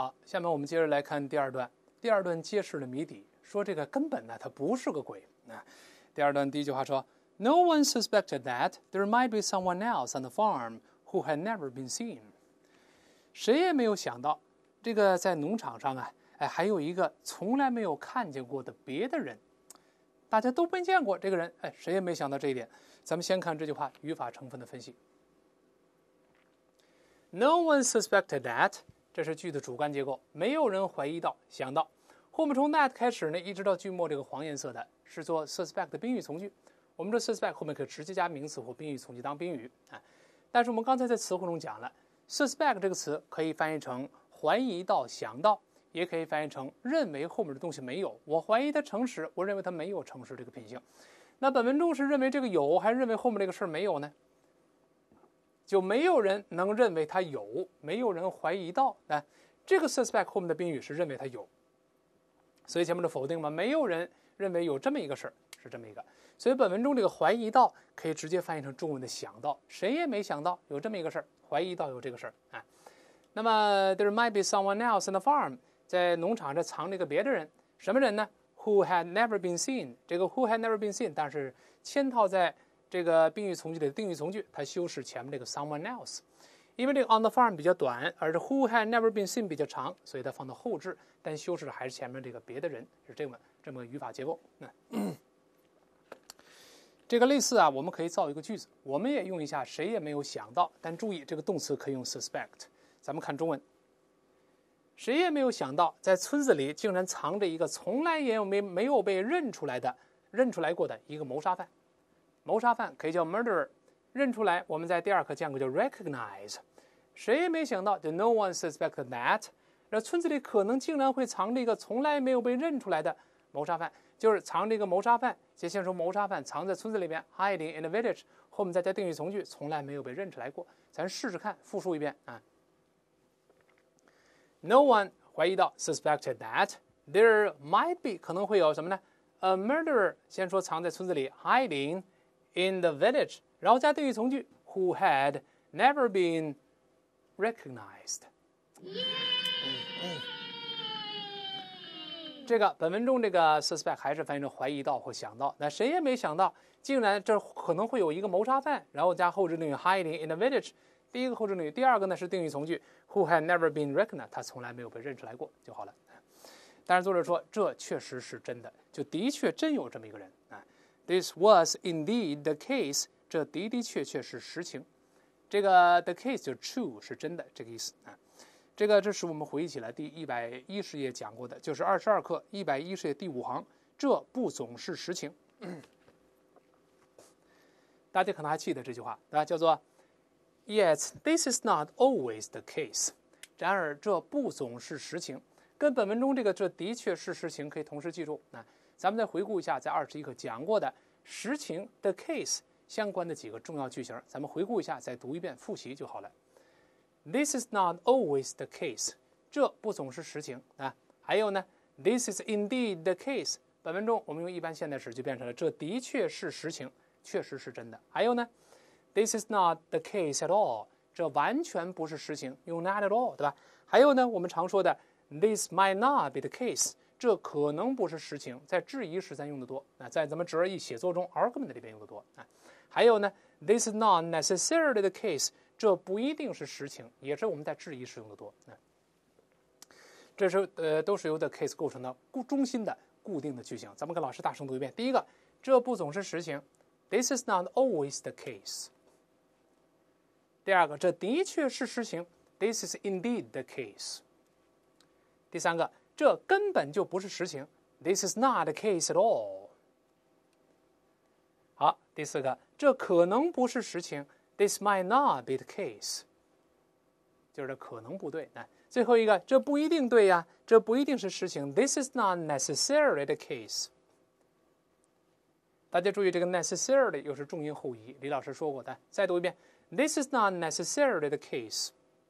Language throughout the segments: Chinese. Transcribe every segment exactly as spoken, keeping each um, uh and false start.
好，下面我们接着来看第二段。第二段揭示了谜底，说这个根本呢，它不是个鬼。啊，第二段第一句话说 ，No one suspected that there might be someone else on the farm who had never been seen。谁也没有想到，这个在农场上啊，哎，还有一个从来没有看见过的别的人，大家都没见过这个人，哎，谁也没想到这一点。咱们先看这句话语法成分的分析。No one suspected that。这是句的主干结构，没有人怀疑到、想到。后面从 that 开始呢，一直到句末这个黄颜色的是做 suspect 的宾语从句。我们这 suspect 后面可以直接加名词或宾语从句当宾语啊。但是我们刚才在词汇中讲了 ，suspect 这个词可以翻译成怀疑到、想到，也可以翻译成认为后面的东西没有。我怀疑它诚实，我认为它没有诚实这个品性。那本文中是认为这个有，还是认为后面这个事儿没有呢？就没有人能认为它有，没有人怀疑到。啊，这个 suspect 后面的宾语是认为它有，所以前面的否定嘛，没有人认为有这么一个事儿，是这么一个。所以本文中这个怀疑到可以直接翻译成中文的想到，谁也没想到有这么一个事儿，怀疑到有这个事儿啊。那么 there might be someone else in the farm， 在农场这藏着一个别的人，什么人呢 ？Who had never been seen。这个 who had never been seen， 但是嵌套在这个宾语从句里的定语从句，它修饰前面这个 someone else， 因为这个 on the farm 比较短，而这 who had never been seen 比较长，所以它放到后置，但修饰的还是前面这个别的人，是这么这么个语法结构。嗯，这个类似啊，我们可以造一个句子，我们也用一下，谁也没有想到，但注意这个动词可以用 suspect。咱们看中文，谁也没有想到，在村子里竟然藏着一个从来也没没有被认出来的、认出来过的一个谋杀犯。谋杀犯可以叫 murderer， 认出来我们在第二课见过叫 recognize。谁也没想到，就 no one suspected that， 这村子里可能竟然会藏着一个从来没有被认出来的谋杀犯，就是藏着一个谋杀犯。先先说谋杀犯藏在村子里边 ，hiding in the village， 后面再加定语从句，从来没有被认出来过。咱试试看，复述一遍啊。No one 怀疑到 suspected that there might be 可能会有什么呢 ？A murderer 先说藏在村子里 hiding in the village， 然后加定语从句 who had never been recognized。嗯嗯、这个本文中这个 suspect 还是翻译成怀疑到或想到，那谁也没想到，竟然这可能会有一个谋杀犯，然后加后置定语 hiding in the village。第一个后置定语，第二个呢是定语从句 who had never been recognized， 他从来没有被认出来过就好了。但是作者说这确实是真的，就的确真有这么一个人啊。This was indeed the case， 这的的确确是实情。这个 the case 就是 true 是真的这个意思啊。这个这使我们回忆起来第一百一十页讲过的，就是二十二课一百一十页第五行，这不总是实情。大家可能还记得这句话，对吧？叫做 Yet this is not always the case。然而这不总是实情，跟本文中这个这的确是实情可以同时记住。那咱们再回顾一下，在二十一课讲过的实情的 case 相关的几个重要句型，咱们回顾一下，再读一遍，复习就好了。This is not always the case， 这不总是实情啊。还有呢 ，This is indeed the case， 本文中我们用一般现代时就变成了这的确是实情，确实是真的。还有呢 ，This is not the case at all， 这完全不是实情，用 not at all， 对吧？还有呢，我们常说的 This might not be the case。这可能不是实情，在质疑时咱用的多啊，在咱们直而易写作中 argument 里边用的多啊。还有呢 ，this is not necessarily the case， 这不一定是实情，也是我们在质疑时用的多啊。这是呃都是由 the case 构成的固中心的固定的句型。咱们跟老师大声读一遍。第一个，这不总是实情 ，this is not always the case。第二个，这的确是实情 ，this is indeed the case。第三个。这根本就不是实情 ，This is not the case at all。好，第四个，这可能不是实情 ，This might not be the case。就是这可能不对。那最后一个，这不一定对呀，这不一定是实情 ，This is not necessarily the case。大家注意，这个 necessarily 又是重音后移，李老师说过的。再读一遍 ，This is not necessarily the case。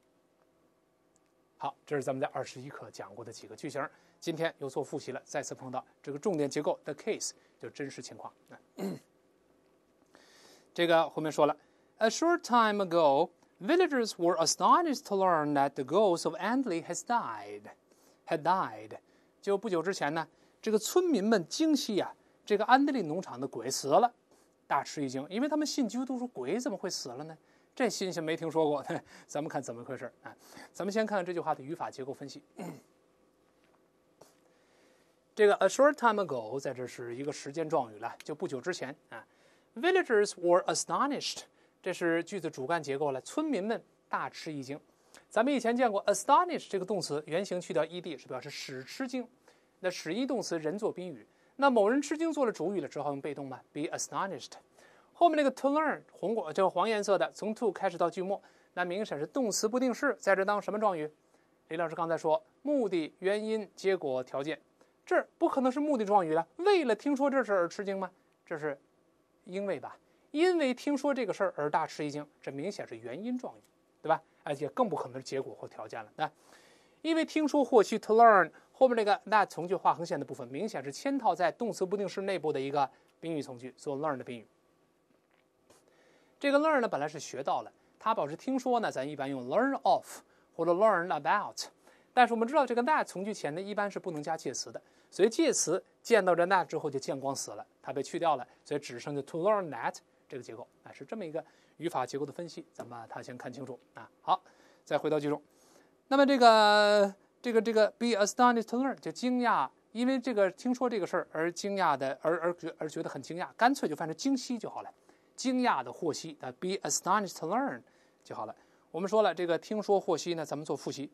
好，这是咱们在二十一课讲过的几个句型，今天又做复习了，再次碰到这个重点结构的 case， 就真实情况。这个后面说了 ，A short time ago, Villagers were astonished to learn that the ghost of Andley has died. Had died. 就不久之前呢，这个村民们惊悉啊，这个安德利农场的鬼死了，大吃一惊，因为他们信基督徒，说鬼怎么会死了呢？这新鲜没听说过。咱们看怎么回事啊？咱们先看看这句话的语法结构分析。这个 a short time ago 在这是一个时间状语了，就不久之前啊。Villagers were astonished， 这是句子主干结构了，村民们大吃一惊。咱们以前见过 astonish 这个动词原形去掉 ed 是表示使吃惊，那使役动词人做宾语，那某人吃惊做了主语了，只好用被动嘛 be astonished。后面那个 to learn 红这个黄颜色的，从 to 开始到句末，那明显是动词不定式，在这当什么状语？李老师刚才说目的、原因、结果、条件，这儿不可能是目的状语了。为了听说这事而吃惊吗？这是因为吧？因为听说这个事儿而大吃一惊，这明显是原因状语，对吧？而且更不可能是结果或条件了。那因为听说获取 to learn 后面那个 that 从句画横线的部分，明显是嵌套在动词不定式内部的一个宾语从句，做 learn 的宾语。这个 learn 呢本来是学到了，它表示听说呢，咱一般用 learn of 或者 learn about。但是我们知道这个 that 从句前呢一般是不能加介词的，所以介词见到这 that 之后就见光死了，它被去掉了，所以只剩下 to learn that 这个结构啊，是这么一个语法结构的分析，咱们把它先看清楚啊。好，再回到句中，那么这个这个这个 be astonished to learn 就惊讶，因为这个听说这个事儿而惊讶的，而而而觉得很惊讶，干脆就翻成惊悉就好了。惊讶的获悉的 be astonished to learn 就好了。我们说了，这个听说获悉呢，咱们做复习。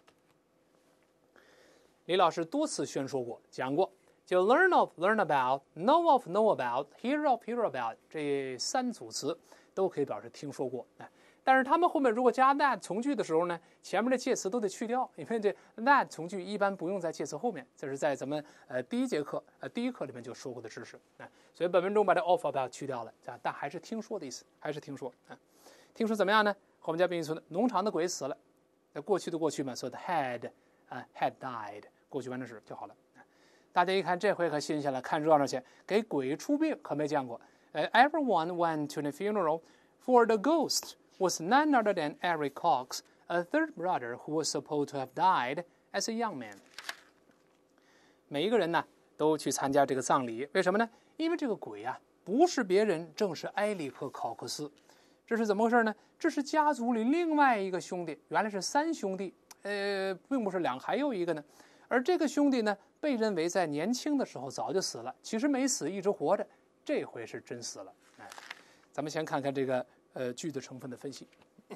李老师多次宣说过，讲过，就 learn of learn about know of know about hear of hear about 这三组词都可以表示听说过。但是他们后面如果加 that 从句的时候呢，前面的介词都得去掉，因为这 that 从句一般不用在介词后面，这是在咱们呃第一节课呃第一课里面就说过的知识啊。所以本文中把这 of about 去掉了啊，但还是听说的意思，还是听说啊。听说怎么样呢？后面加宾语从农场的鬼死了，那过去的过去嘛，所以 had 啊 had died 过去完成时就好了。大家一看这回可新鲜了，看热闹去，给鬼出殡可没见过。呃 ，Everyone went to the funeral for the ghost was none other than Eric Cox, a third brother who was supposed to have died as a young man. 每一个人呢都去参加这个葬礼，为什么呢？因为这个鬼啊不是别人，正是埃里克·考克斯。这是怎么回事呢？这是家族里另外一个兄弟，原来是三兄弟，呃，并不是两，还有一个呢。而这个兄弟呢，被认为在年轻的时候早就死了，其实没死，一直活着。这回是真死了。哎，咱们先看看这个呃句子成分的分析。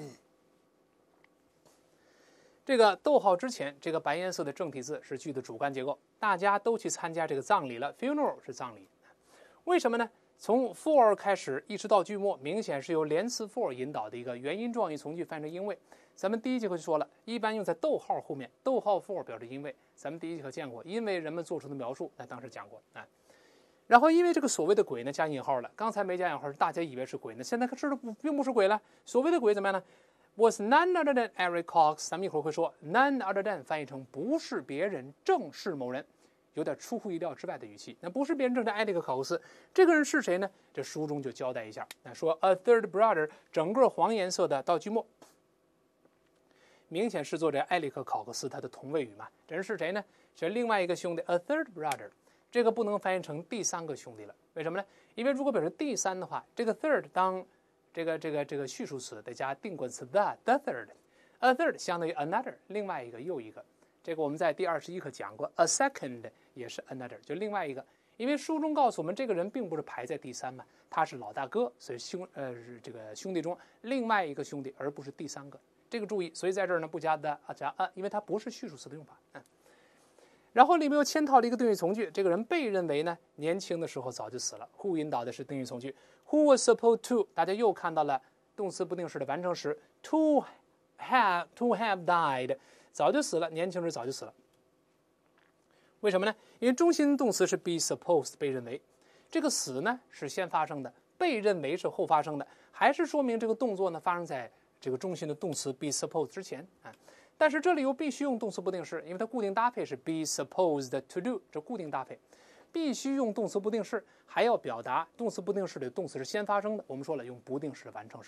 这个逗号之前这个白颜色的正体字是句的主干结构，大家都去参加这个葬礼了 ，funeral 是葬礼。为什么呢？从 for 开始一直到句末，明显是由连词 for 引导的一个原因状语从句翻成因为。咱们第一节课就说了，一般用在逗号后面，逗号 for 表示因为。咱们第一节课见过，因为人们做出的描述，那当时讲过啊。然后因为这个所谓的鬼呢加引号了，刚才没加引号，大家以为是鬼呢，现在可知道不并不是鬼了。所谓的鬼怎么样呢 ？Was none other than Eric Cox， 咱们一会儿会说 none other than 翻译成不是别人，正是某人。有点出乎意料之外的语气，那不是别人，正是埃里克·考克斯。这个人是谁呢？这书中就交代一下，那说 a third brother， 整个黄颜色的到句末，明显是作者埃里克·考克斯他的同位语嘛。这人是谁呢？是另外一个兄弟 a third brother， 这个不能翻译成第三个兄弟了。为什么呢？因为如果表示第三的话，这个 third 当这个这个这个序数词得加定冠词 the the third，a third 相当于 another， 另外一个又一个。这个我们在第二十一课讲过 ，a second 也是 another， 就另外一个。因为书中告诉我们，这个人并不是排在第三嘛，他是老大哥，所以兄呃这个兄弟中另外一个兄弟，而不是第三个。这个注意，所以在这儿呢不加 the 啊加 a， 因为它不是序数词的用法。嗯。然后里面又嵌套了一个定语从句，这个人被认为呢年轻的时候早就死了。who 引导的是定语从句 ，who was supposed to， 大家又看到了动词不定式的完成时 ，to have to have died。早就死了，年轻时早就死了。为什么呢？因为中心动词是 be supposed 被认为，这个死呢是先发生的，被认为是后发生的，还是说明这个动作呢发生在这个中心的动词 be supposed 之前啊？但是这里又必须用动词不定式，因为它固定搭配是 be supposed to do， 这固定搭配，必须用动词不定式，还要表达动词不定式的动词是先发生的。我们说了，用不定式的完成时，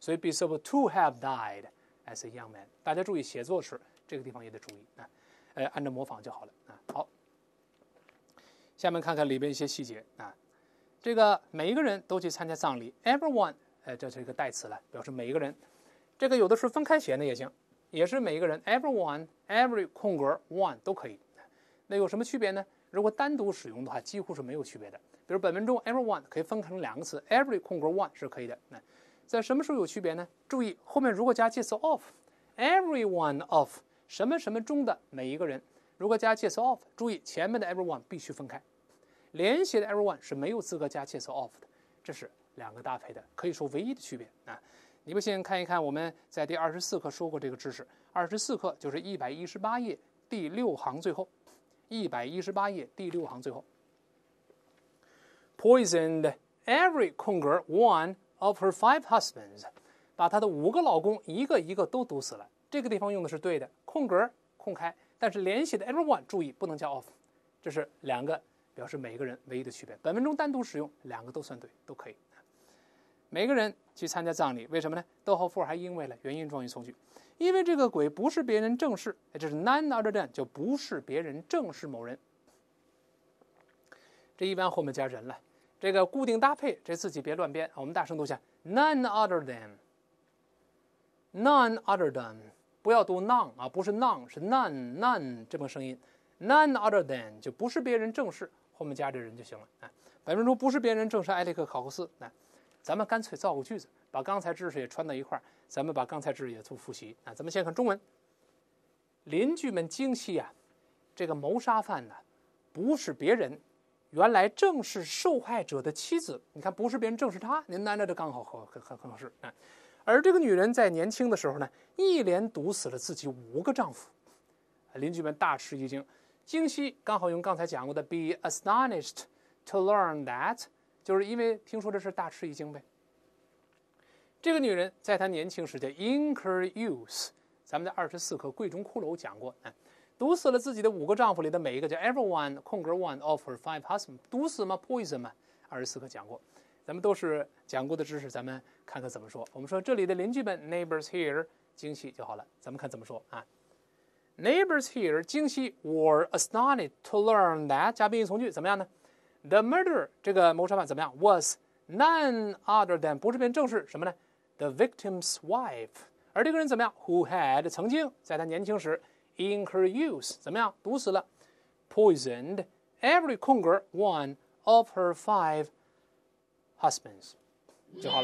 所以 be supposed to have died as a young man。大家注意写作时这个地方也得注意啊，呃，按照模仿就好了啊。好，下面看看里边一些细节啊。这个每一个人都去参加葬礼 ，everyone， 呃，这是一个代词了，表示每一个人。这个有的时候分开写呢也行，也是每一个人 ，everyone、every 空格 one 都可以。那有什么区别呢？如果单独使用的话，几乎是没有区别的。比如本文中 everyone 可以分开成两个词 ，every 空格 one 是可以的。那在什么时候有区别呢？注意后面如果加介词 of，everyone of 什么什么中的每一个人，如果加介词 of， 注意前面的 everyone 必须分开。连写的 everyone 是没有资格加介词 of 的，这是两个搭配的，可以说唯一的区别啊。你们先看一看，我们在第二十四课说过这个知识。二十四课就是一百一十八页第六行最后，一百一十八页第六行最后。Poisoned every 空格 one of her five husbands， 把她的五个老公一个一个都毒死了。这个地方用的是对的，空格空开，但是连写的 everyone 注意不能加 of， 这是两个。表示每个人唯一的区别。本文中单独使用，两个都算对，都可以。每个人去参加葬礼，为什么呢？逗号符还因为了原因状语从句，因为这个鬼不是别人，正是，这是 none other than， 就不是别人，正是某人。这一般后面加人了，这个固定搭配，这自己别乱编。我们大声读一下 ，none other than，none other than， 不要读 none 啊，不是 none， 是 none none 这么声音 ，none other than 就不是别人，正是。后面加这人就行了啊。本文中不是别人，正是埃利克考克斯。啊，咱们干脆造个句子，把刚才知识也串到一块儿。咱们把刚才知识也做复习啊。咱们先看中文。邻居们惊奇呀、啊，这个谋杀犯呢，不是别人，原来正是受害者的妻子。你看，不是别人，正是他。您男的这刚好很很很合适啊。而这个女人在年轻的时候呢，一连毒死了自己五个丈夫。邻居们大吃一惊。惊喜刚好用刚才讲过的 be astonished to learn that， 就是因为听说这事大吃一惊呗。这个女人在她年轻时的 incur use， 咱们在二十四课贵中骷髅讲过，啊，毒死了自己的五个丈夫里的每一个叫 everyone 空格 one of her five husbands， 毒死吗 poison 吗？二十四课讲过，咱们都是讲过的知识，咱们看看怎么说。我们说这里的邻居们 neighbors here 惊喜就好了，咱们看怎么说啊。Neighbors here 惊喜 were astonished to learn that 加宾语从句怎么样呢 ？The murderer 这个谋杀犯怎么样 ？Was none other than 不是别人正是什么呢 ？The victim's wife。而这个人怎么样 ？Who had 曾经在他年轻时 in her youth 怎么样毒死了 poisoned every 空格 one of her five husbands 就好了。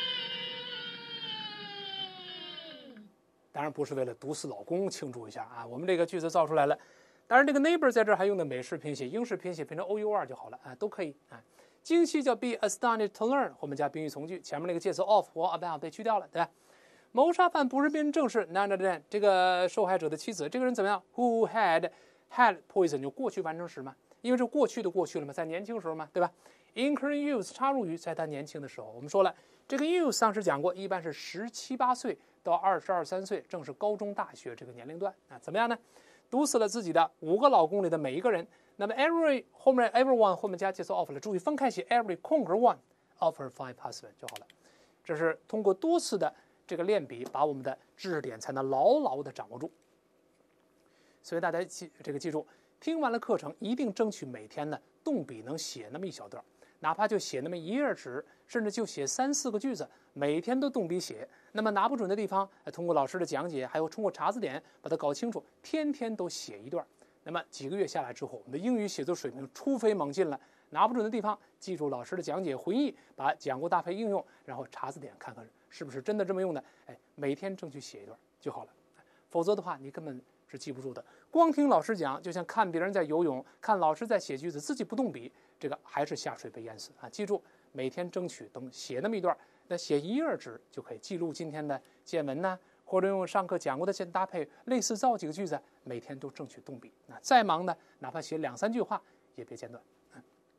当然不是为了毒死老公庆祝一下啊，我们这个句子造出来了。当然这个 neighbor 在这儿还用的美式拼写，英式拼写变成 O U R 就好了啊，都可以啊。惊喜叫 be astonished to learn， 后面加宾语从句，前面那个介词 of 或 about 被去掉了，对吧？谋杀犯不是别人，正是 none other than 这个受害者的妻子。这个人怎么样 ？Who had had poison 就过去完成时嘛，因为是过去的过去了嘛，在年轻时候嘛，对吧 ？Incur youth 插入语，在他年轻的时候，我们说了，这个 youth 上次讲过，一般是十七八岁到二十二三岁，正是高中大学这个年龄段啊。怎么样呢？毒死了自己的五个老公里的每一个人。那么 every 后面 everyone 后面加介词 of 了，注意分开写 every 空格 one of her five husbands 就好了。这是通过多次的这个练笔，把我们的知识点才能牢牢的掌握住。所以大家记这个记住，听完了课程，一定争取每天呢动笔能写那么一小段，哪怕就写那么一页纸，甚至就写三四个句子，每天都动笔写。那么拿不准的地方，通过老师的讲解，还有通过查字典把它搞清楚，天天都写一段。那么几个月下来之后，我们的英语写作水平突飞猛进了。拿不准的地方，记住老师的讲解，回忆，把讲过搭配应用，然后查字典看看是不是真的这么用的。哎，每天争取写一段就好了，否则的话你根本是记不住的。光听老师讲，就像看别人在游泳，看老师在写句子，自己不动笔，这个还是下水被淹死啊！记住，每天争取等写那么一段，那写一页纸就可以记录今天的见闻呢。或者用上课讲过的线搭配，类似造几个句子，每天都争取动笔。那再忙的，哪怕写两三句话，也别间断。嗯、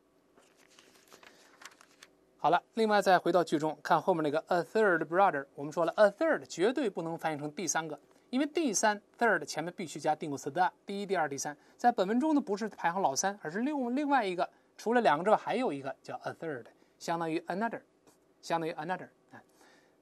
好了，另外再回到句中，看后面那个 a third brother， 我们说了 a third 绝对不能翻译成第三个，因为第三 third 前面必须加定语词的，第一、第二、第三。在本文中呢，不是排行老三，而是另另外一个，除了两个之外，还有一个叫 a third， 相当于 another， 相当于 another。那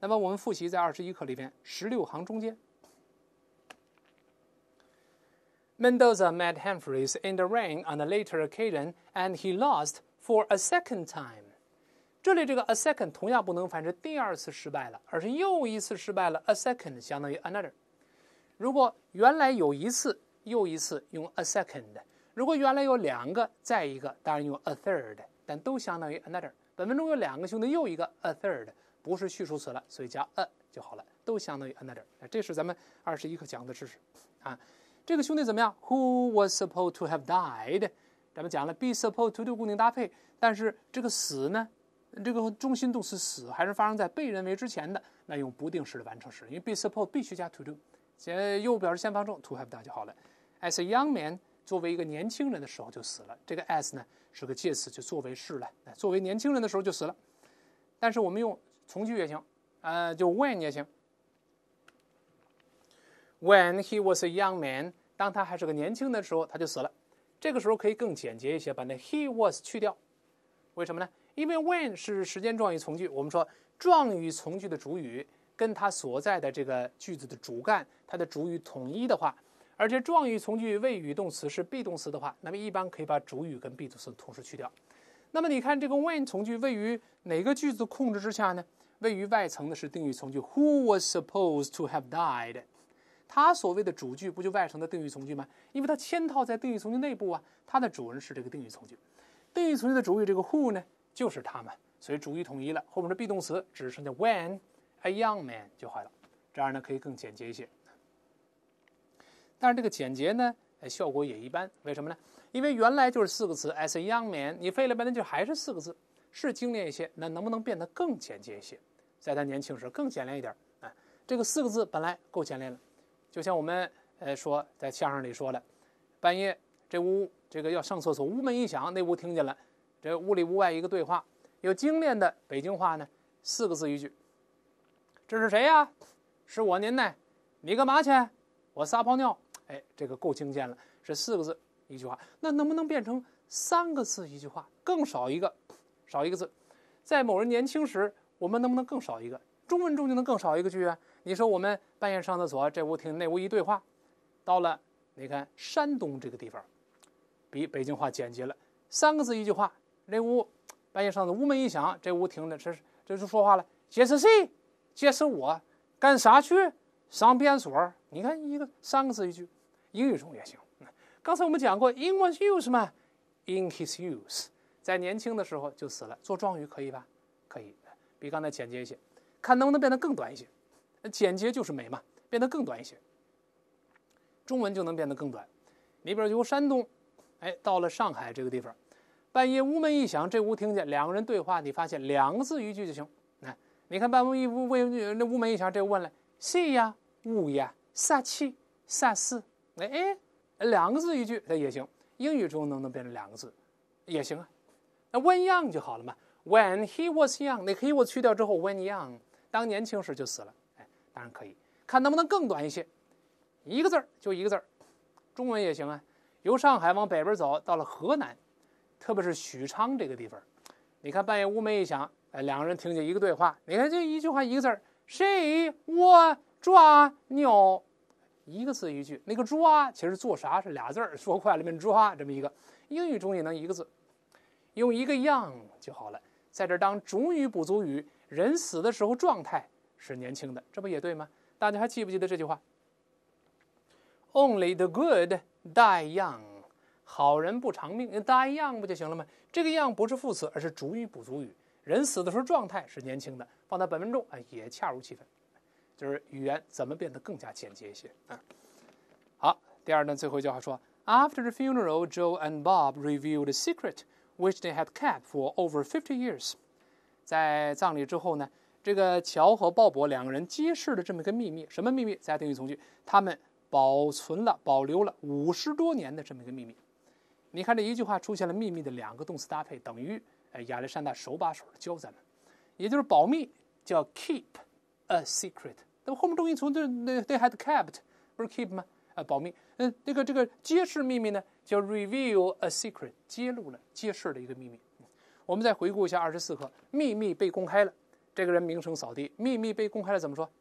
那么我们复习在二十一课里边十六行中间。Mendoza met Humphreys in the ring on a later occasion, and he lost for a second time. 这里这个 a second 同样不能翻成第二次失败了，而是又一次失败了。a second 相当于 another。如果原来有一次又一次用 a second， 如果原来有两个再一个，当然用 a third， 但都相当于 another。本文中有两个兄弟又一个 a third， 不是序数词了，所以加 a 就好了，都相当于 another。这是咱们二十一课讲的知识啊。这个兄弟怎么样 ？Who was supposed to have died？ 咱们讲了 be supposed to do 固定搭配，但是这个死呢，这个中心动词死还是发生在被认为之前的，那用不定式的完成时，因为 be supposed 必须加 to do， 先右表示先方正 to have died 就好了。As a young man， 作为一个年轻人的时候就死了。这个 as 呢是个介词，就作为是了，作为年轻人的时候就死了。但是我们用从句也行，呃，就 when 也行。When he was a young man， 当他还是个年轻的时候，他就死了。这个时候可以更简洁一些，把那 he was 去掉。为什么呢？因为 when 是时间状语从句，我们说状语从句的主语跟它所在的这个句子的主干，它的主语统一的话，而且状语从句谓语动词是 be 动词的话，那么一般可以把主语跟 be 动词同时去掉。那么你看这个 when 从句位于哪个句子控制之下呢？位于外层的是定语从句 Who was supposed to have died？它所谓的主句不就外层的定语从句吗？因为它嵌套在定语从句内部啊，它的主人是这个定语从句。定语从句的主语这个 who 呢，就是它们，所以主语统一了，后面的 be 动词只剩下 when a young man 就好了，这样呢可以更简洁一些。但是这个简洁呢，效果也一般，为什么呢？因为原来就是四个词 as a young man， 你费了半天就还是四个字，是精炼一些，那能不能变得更简洁一些？在他年轻时更简练一点啊，这个四个字本来够简练了。就像我们呃说在相声里说的，半夜这屋这个要上厕所，屋门一响，那屋听见了，这屋里屋外一个对话，有精炼的北京话呢，四个字一句。这是谁呀？是我您呢。你干嘛去？我撒泡尿。哎，这个够精简了，是四个字一句话。那能不能变成三个字一句话？更少一个，少一个字。在某人年轻时，我们能不能更少一个？中文中就能更少一个句啊？你说我们半夜上厕所，这屋听那屋一对话，到了你看山东这个地方，比北京话简洁了，三个字一句话。这屋半夜上厕所，屋门一响，这屋听着这这就说话了，这是谁？这是我，干啥去？上便所。你看一个三个字一句，英语中也行。刚才我们讲过 in one's youth 嘛 ，in his youth， 在年轻的时候就死了，做状语可以吧？可以，比刚才简洁一些。看能不能变得更短一些，简洁就是美嘛，变得更短一些，中文就能变得更短。你比如由山东，哎，到了上海这个地方，半夜屋门一响，这屋听见两个人对话，你发现两个字一句就行。哎，你看半夜一屋那屋门一响，这屋问了谁呀？屋呀？啥气？啥事？哎哎，两个字一句，它也行。英语中能不能变成两个字？也行啊。那 when young 就好了嘛。When he was young， 那 he was 去掉之后 when young。当年轻时就死了，哎，当然可以，看能不能更短一些，一个字儿就一个字儿，中文也行啊。由上海往北边走，到了河南，特别是许昌这个地方，你看半夜屋门一响，哎，两个人听见一个对话，你看这一句话一个字儿，谁我抓鸟，一个字一句，那个抓其实做啥是俩字儿，说快了变抓这么一个，英语中也能一个字，用一个 young 就好了，在这当主语补足语。人死的时候状态是年轻的，这不也对吗？大家还记不记得这句话 ？Only the good die young， 好人不长命 ，die young 不就行了吗？这个 young 不是副词，而是主语补足语。人死的时候状态是年轻的，放在本文中啊也恰如其分，就是语言怎么变得更加简洁一些啊。好，第二段最后一句话说 ：After the funeral, Joe and Bob revealed a secret which they had kept for over fifty years。在葬礼之后呢，这个乔和鲍勃两个人揭示了这么一个秘密，什么秘密？在定语从句，他们保存了、保留了五十多年的这么一个秘密。你看这一句话出现了秘密的两个动词搭配，等于呃亚历山大手把手的教咱们，也就是保密叫 keep a secret。那么后面重音从对 they had kept 不是 keep 吗？呃，保密。嗯、呃，这个这个揭示秘密呢叫 reveal a secret， 揭露了、揭示了一个秘密。我们再回顾一下二十四课，秘密被公开了， 这个人名声扫地，秘密被公开了，怎么说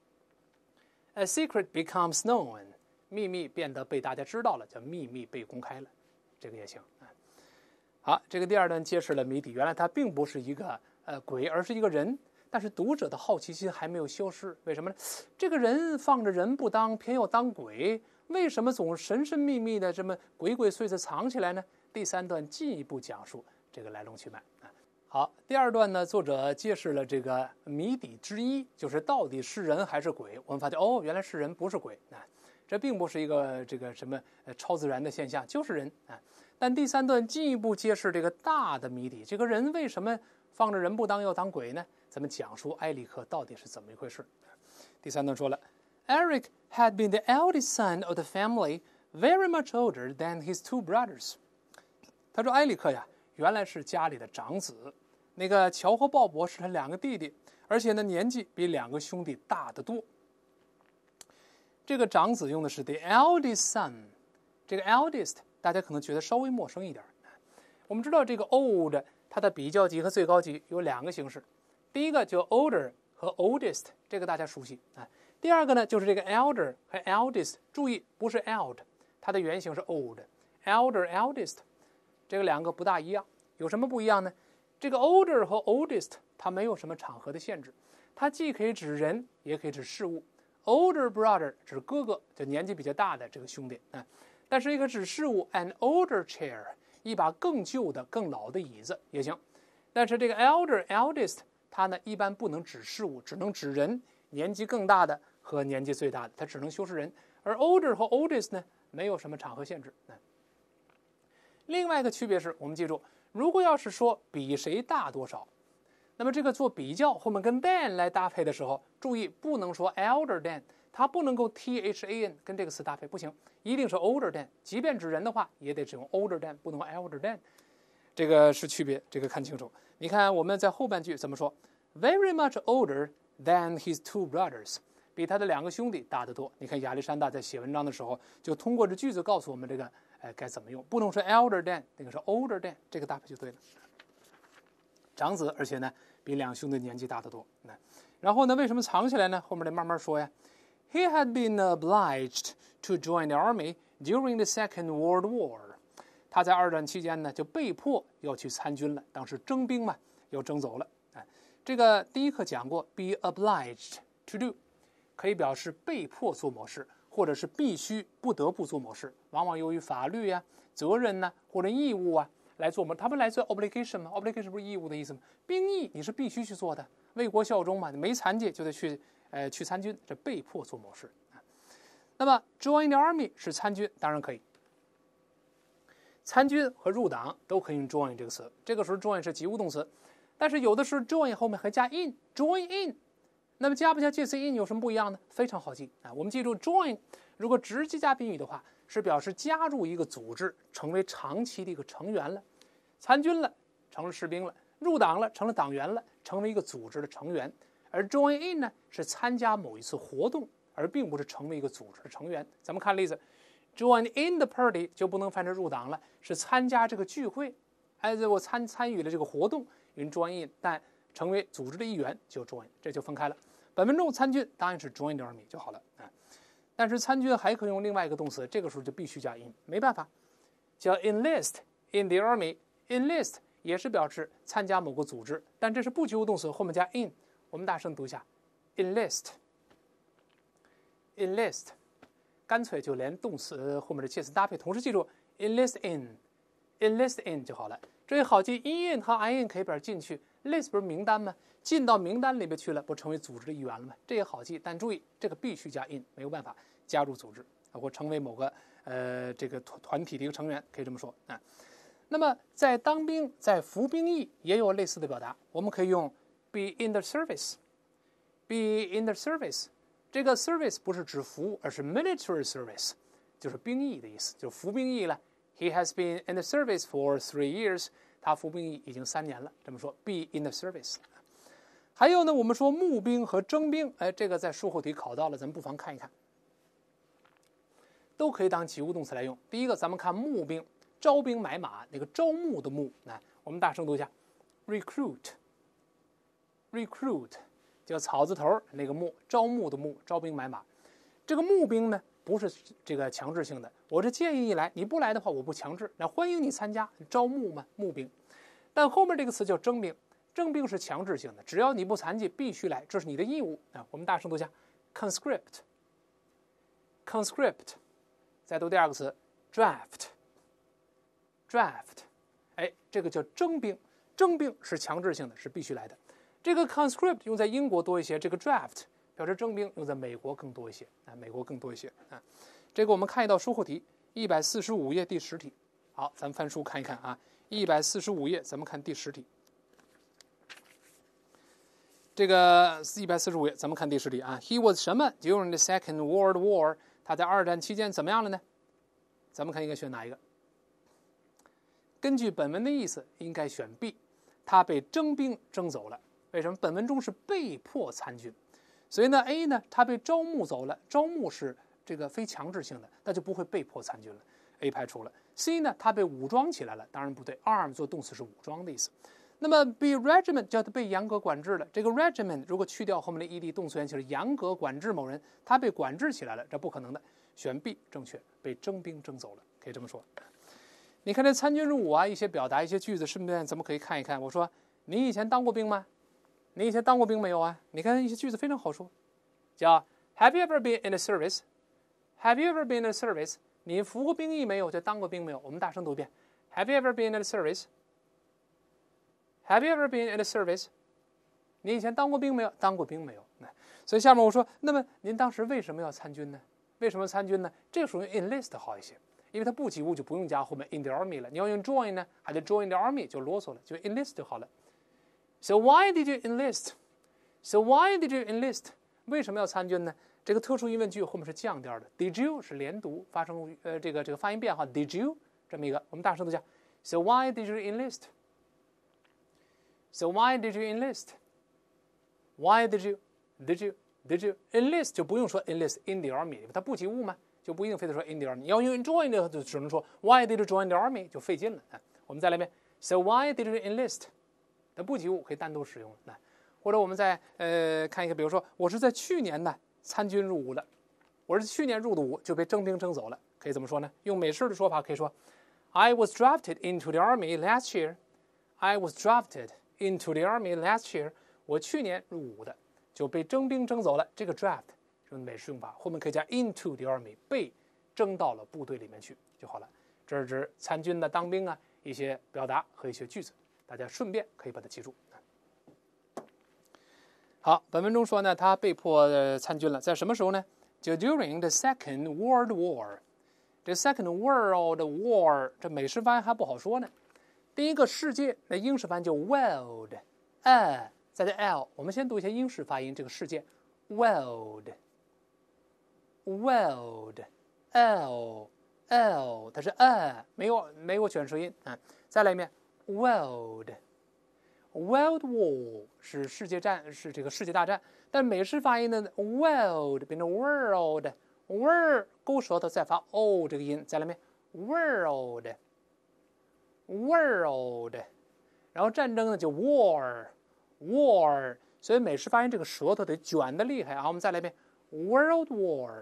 ？A secret becomes known， 秘密变得被大家知道了，叫秘密被公开了，这个也行。好，这个第二段揭示了谜底，原来他并不是一个呃鬼，而是一个人。但是读者的好奇心还没有消失，为什么呢？这个人放着人不当，偏要当鬼，为什么总神神秘秘的这么鬼鬼祟祟藏起来呢？第三段进一步讲述这个来龙去脉。好，第二段呢，作者揭示了这个谜底之一，就是到底是人还是鬼。我们发现哦，原来是人，不是鬼啊，这并不是一个这个什么呃超自然的现象，就是人啊。但第三段进一步揭示这个大的谜底，这个人为什么放着人不当要当鬼呢？咱们讲述埃里克到底是怎么一回事。第三段说了 ，Eric had been the eldest son of the family, very much older than his two brothers。他说埃里克呀，原来是家里的长子，那个乔和鲍勃是他两个弟弟，而且呢年纪比两个兄弟大得多。这个长子用的是 the eldest son， 这个 eldest 大家可能觉得稍微陌生一点。我们知道这个 old 它的比较级和最高级有两个形式。第一个叫 older 和 oldest， 这个大家熟悉啊。第二个呢，就是这个 elder 和 eldest， 注意不是 eld， 它的原型是 old。elder eldest 这个两个不大一样，有什么不一样呢？这个 older 和 oldest 它没有什么场合的限制，它既可以指人，也可以指事物。older brother 指哥哥，就年纪比较大的这个兄弟啊。但是一个指事物 ，an older chair 一把更旧的、更老的椅子也行。但是这个 elder eldest它呢一般不能指事物，只能指人，年纪更大的和年纪最大的，它只能修饰人。而 older 和 oldest 呢，没有什么场合限制。另外一个区别是我们记住，如果要是说比谁大多少，那么这个做比较后面跟 than 来搭配的时候，注意不能说 elder than， 它不能够 than 跟这个词搭配，不行，一定是 older than。即便指人的话，也得只用 older than， 不能 elder than。这个是区别，这个看清楚。你看我们在后半句怎么说 ？Very much older than his two brothers， 比他的两个兄弟大得多。你看亚历山大在写文章的时候，就通过这句子告诉我们这个，哎，该怎么用，不能说 elder than， 那个是 older than， 这个搭配就对了。长子，而且呢比两兄弟年纪大得多。然后呢，为什么藏起来呢？后面得慢慢说呀。He had been obliged to join the army during the Second World War。他在二战期间呢，就被迫要去参军了。当时征兵嘛，要征走了。哎，这个第一课讲过 ，be obliged to do， 可以表示被迫做某事，或者是必须、不得不做某事。往往由于法律呀、责任呐、或者义务啊来做某。他们来自 obligation 嘛 ，obligation 不是义务的意思吗？兵役你是必须去做的，为国效忠嘛，你没残疾就得去，呃，去参军，这被迫做某事。那么 join the army 是参军，当然可以。参军和入党都可以用 join 这个词，这个时候 join 是及物动词，但是有的时候 join 后面还加 in，join in， 那么加不加介词 in 有什么不一样呢？非常好记啊！我们记住 join 如果直接加宾语的话，是表示加入一个组织，成为长期的一个成员了，参军了，成了士兵了，入党了，成了党员了，成为一个组织的成员。而 join in 呢，是参加某一次活动，而并不是成为一个组织的成员。咱们看例子。Join in the party 就不能翻成入党了，是参加这个聚会，哎，我参参与了这个活动，用 join in， 但成为组织的一员就 join， 这就分开了。本文中参军当然是 join the army 就好了啊，但是参军还可以用另外一个动词，这个时候就必须加 in， 没办法，叫 enlist in the army，enlist 也是表示参加某个组织，但这是不及物动词，后面加 in， 我们大声读一下 enlist，enlist。干脆就连动词后面的介词搭配，同时记住 enlist in，enlist in 就好了。这也好记 in 和 in 可以表示进去 ，list 不是名单吗？进到名单里面去了，不成为组织的一员了吗？这也好记，但注意这个必须加 in， 没有办法加入组织或成为某个呃这个团团体的一个成员，可以这么说啊。那么在当兵、在服兵役也有类似的表达，我们可以用 be in the service，be in the service。这个 service 不是指服务，而是 military service， 就是兵役的意思，就服兵役了。He has been in the service for three years， 他服兵役已经三年了。这么说 ，be in the service。还有呢，我们说募兵和征兵，哎，这个在术后题考到了，咱们不妨看一看，都可以当及物动词来用。第一个，咱们看募兵，招兵买马，那个招募的募，来，我们大声读一下 ，recruit，recruit recruit 叫草字头那个募，招募的募，招兵买马。这个募兵呢不是这个强制性的，我这建议你来，你不来的话我不强制，那欢迎你参加，招募嘛，募兵。但后面这个词叫征兵，征兵是强制性的，只要你不残疾必须来，这是你的义务啊。我们大声读一下 conscript conscript， 再读第二个词 draft draft， 哎，这个叫征兵，征兵是强制性的，是必须来的。这个 conscript 用在英国多一些，这个 draft 表示征兵用在美国更多一些啊，美国更多一些啊。这个我们看一道书后题，一百四十五页第十题。好，咱们翻书看一看啊，一百四十五页，咱们看第十题。这个一百四十五页，咱们看第十题啊。He was 什么 during the Second World War？ 他在二战期间怎么样了呢？咱们看应该选哪一个？根据本文的意思，应该选 B。他被征兵征走了。为什么？本文中是被迫参军，所以呢 A 呢，他被招募走了，招募是这个非强制性的，那就不会被迫参军了 ，A 排除了。C 呢，他被武装起来了，当然不对 ，arm 做动词是武装的意思。那么 B regiment 叫他被严格管制了，这个 regiment 如果去掉后面的 ed 动词原形是严格管制某人，他被管制起来了，这不可能的，选 B 正确，被征兵征走了，可以这么说。你看这参军入伍啊，一些表达一些句子，顺便咱们可以看一看。我说你以前当过兵吗？你以前当过兵没有啊？你看一些句子非常好说，叫 Have you ever been in the service? Have you ever been in the service? 你服过兵役没有？就当过兵没有？我们大声读一遍 Have you ever been in the service? Have you ever been in the service? 你以前当过兵没有？当过兵没有？所以下面我说，那么您当时为什么要参军呢？为什么参军呢？这个属于 enlist 好一些，因为它不及物就不用加后面 in the army 了。你要用 join 呢，还得 join the army 就啰嗦了，就 enlist 就好了。So why did you enlist? So why did you enlist? 为什么要参军呢？这个特殊疑问句后面是降调的 ，did you 是连读，发生呃这个这个发音变化 ，did you 这么一个，我们大声读下 ，So why did you enlist? So why did you enlist? Why did you? Did you? Did you enlist? 就不用说 enlist in the army， 它不及物嘛，就不一定非得说 in the army。你要用 join 的，就只能说 Why did you join the army？ 就费劲了。我们再来一遍 ，So why did you enlist？它不及物可以单独使用了。或者我们再呃看一个，比如说我是在去年呢参军入伍的，我是去年入的伍就被征兵征走了，可以怎么说呢？用美式的说法可以说 I was drafted into the army last year. I was drafted into the army last year. 我去年入伍的就被征兵征走了。这个 draft 用美式用法，后面可以加 into the army， 被征到了部队里面去就好了。这是指参军的当兵啊一些表达和一些句子。大家顺便可以把它记住。好，本文中说呢，他被迫参军了，在什么时候呢？就 during the Second World War。这 Second World War 这美式发音还不好说呢。第一个世界，那英式发音叫 world， 呃，再加 l。我们先读一下英式发音，这个世界 world world l l， 它是呃，没有没有卷舌音啊。再来一遍。World, World War 是世界战，是这个世界大战。但美式发音呢 ，World 变成 World, World 勾舌头再发 o 这个音，再来一遍 World, World。然后战争呢就 War, War。所以美式发音这个舌头得卷得厉害啊。我们再来一遍 World War,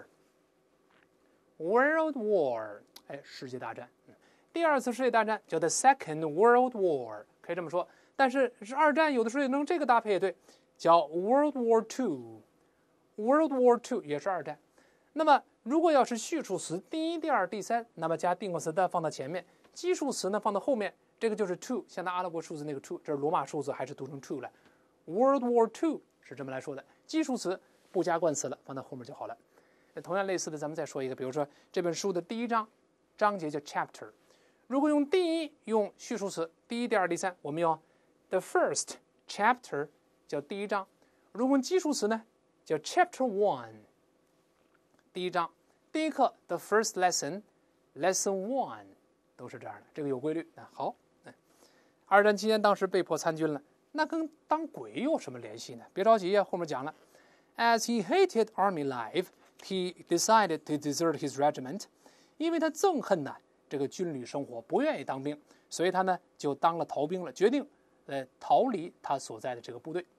World War。哎，世界大战。第二次世界大战叫 The Second World War， 可以这么说。但是是二战，有的时候也能这个搭配也对，叫 World War Two。World War Two 也是二战。那么如果要是序数词第一、第二、第三，那么加定冠词单放到前面，基数词呢放到后面，这个就是 two， 像那阿拉伯数字那个 two， 这是罗马数字还是读成 two 了。World War Two 是这么来说的，基数词不加冠词了，放到后面就好了。同样类似的，咱们再说一个，比如说这本书的第一章，章节叫 chapter。如果用第一用序数词，第一、第二、第三，我们用 the first chapter 叫第一章。如果用基数词呢，叫 chapter one， 第一章。第一课 the first lesson lesson one 都是这样的，这个有规律。那好，二战期间当时被迫参军了，那跟当鬼有什么联系呢？别着急啊，后面讲了。As he hated army life, he decided to desert his regiment。因为他憎恨呢。这个军旅生活不愿意当兵，所以他呢就当了逃兵了，决定呃逃离他所在的这个部队。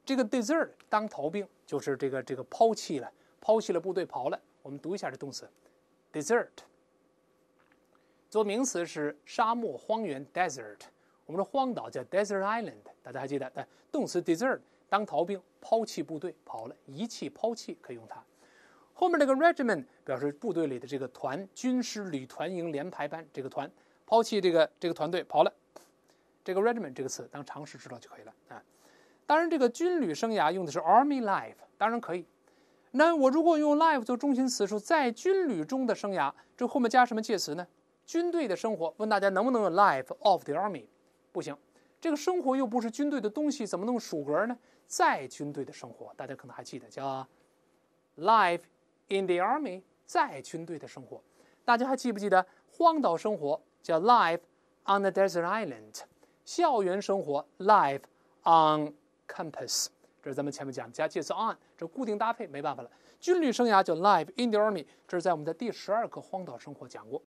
这个 desert 当逃兵就是这个这个抛弃了，抛弃了部队跑了。我们读一下这动词 desert。做名词是沙漠、荒原 desert。我们说荒岛叫 desert island， 大家还记得？哎，动词 desert 当逃兵，抛弃部队跑了，遗弃、抛弃可以用它。后面那个 regiment 表示部队里的这个团、军师、旅、团、营、连、排、班这个团，抛弃这个这个团队跑了。这个 regiment 这个词当常识知道就可以了啊。当然，这个军旅生涯用的是 army life， 当然可以。那我如果用 life 做中心词，说在军旅中的生涯，这后面加什么介词呢？军队的生活，问大家能不能用 life of the army？ 不行，这个生活又不是军队的东西，怎么弄属格呢？在军队的生活，大家可能还记得叫 life in the army， 在军队的生活。大家还记不记得荒岛生活叫 life on the desert island， 校园生活 life on campus。这是咱们前面讲加介词 on， 这固定搭配没办法了。军旅生涯叫 life in the army， 这是在我们的第十二课荒岛生活讲过。